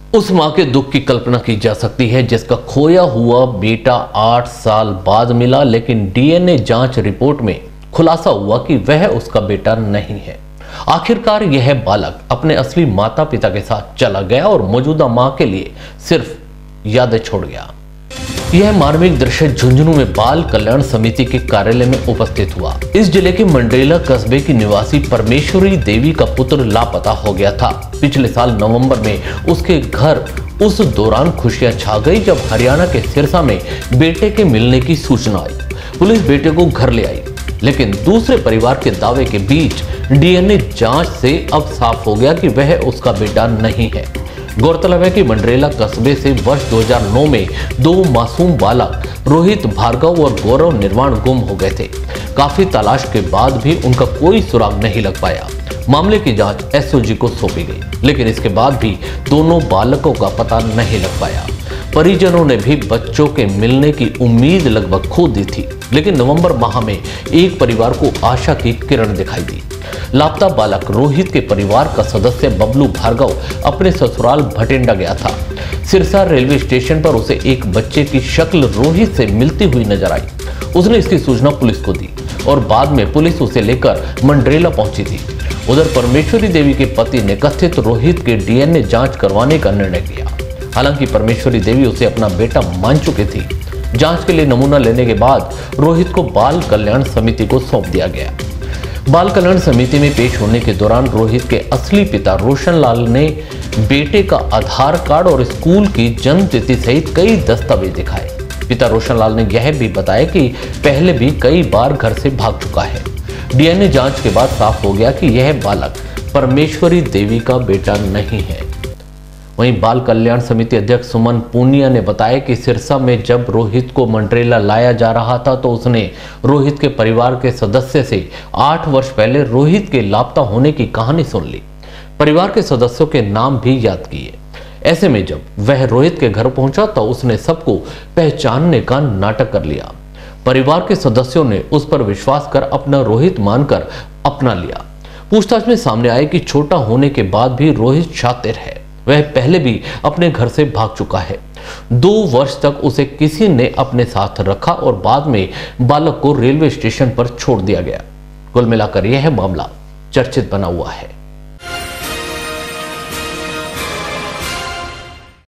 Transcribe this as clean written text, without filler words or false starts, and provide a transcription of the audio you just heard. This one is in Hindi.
उस मां के दुख की कल्पना की जा सकती है जिसका खोया हुआ बेटा 8 साल बाद मिला, लेकिन डीएनए जांच रिपोर्ट में खुलासा हुआ कि वह उसका बेटा नहीं है। आखिरकार यह बालक अपने असली माता पिता के साथ चला गया और मौजूदा मां के लिए सिर्फ यादें छोड़ गया। यह मार्मिक दृश्य झुंझुनू में बाल कल्याण समिति के कार्यालय में उपस्थित हुआ। इस जिले के मंडरेला कस्बे की निवासी परमेश्वरी देवी का पुत्र लापता हो गया था। पिछले साल नवंबर में उसके घर उस दौरान खुशियां छा गई जब हरियाणा के सिरसा में बेटे के मिलने की सूचना आई। पुलिस बेटे को घर ले आई, लेकिन दूसरे परिवार के दावे के बीच डीएनए जांच से अब साफ हो गया कि वह उसका बेटा नहीं है। गौरतलब है कि मंडरेला कस्बे से वर्ष 2009 में 2 मासूम बालक रोहित भार्गव और गौरव निर्वाण गुम हो गए थे। काफी तलाश के बाद भी उनका कोई सुराग नहीं लग पाया। मामले की जांच एसओजी को सौंपी गई, लेकिन इसके बाद भी दोनों बालकों का पता नहीं लग पाया। परिजनों ने भी बच्चों के मिलने की उम्मीद लगभग खो दी थी, लेकिन नवंबर माह में एक परिवार को आशा की किरण दिखाई दी। लापता बालक रोहित के परिवार का सदस्य बबलू भार्गव अपने ससुराल भटिंडा गया था। सिरसा रेलवे स्टेशन पर उसे एक बच्चे की शक्ल रोहित से मिलती हुई नजर आई। उसने इसकी सूचना पुलिस को दी और बाद में पुलिस उसे लेकर मंडरेला पहुंची थी। उधर परमेश्वरी देवी के पति ने कथित रोहित के डीएनए जांच करवाने का निर्णय किया। हालांकि परमेश्वरी देवी उसे अपना बेटा मान चुकी थी। जांच के लिए नमूना लेने के बाद रोहित को बाल कल्याण समिति को सौंप दिया गया। बाल कल्याण समिति में पेश होने के दौरान रोहित के असली पिता रोशन लाल ने बेटे का आधार कार्ड और स्कूल की जन्म तिथि सहित कई दस्तावेज दिखाए। पिता रोशन लाल ने यह भी बताया कि पहले भी कई बार घर से भाग चुका है। डीएनए जांच के बाद साफ हो गया कि यह बालक परमेश्वरी देवी का बेटा नहीं है। वहीं बाल कल्याण समिति अध्यक्ष सुमन पूनिया ने बताया कि सिरसा में जब रोहित को मंडरेला लाया जा रहा था तो उसने रोहित के परिवार के सदस्य से 8 वर्ष पहले रोहित के लापता होने की कहानी सुन ली। परिवार के सदस्यों के नाम भी याद किए। ऐसे में जब वह रोहित के घर पहुंचा तो उसने सबको पहचानने का नाटक कर लिया। परिवार के सदस्यों ने उस पर विश्वास कर अपना रोहित मानकर अपना लिया। पूछताछ में सामने आया कि छोटा होने के बाद भी रोहित शातिर है। वह पहले भी अपने घर से भाग चुका है। 2 वर्ष तक उसे किसी ने अपने साथ रखा और बाद में बालक को रेलवे स्टेशन पर छोड़ दिया गया। कुल मिलाकर यह मामला चर्चित बना हुआ है।